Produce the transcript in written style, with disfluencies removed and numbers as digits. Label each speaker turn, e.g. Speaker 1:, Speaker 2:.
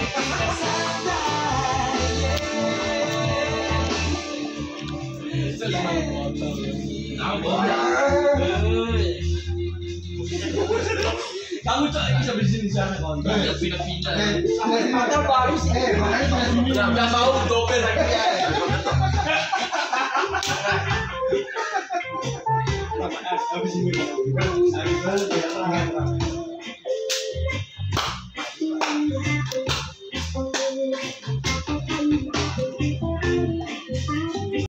Speaker 1: Kamu cok bisa bersini sana kawan. Pindah-pindah.
Speaker 2: Padahal baru sih.
Speaker 1: Udah mau dobel lagi ya.
Speaker 2: Habis ini.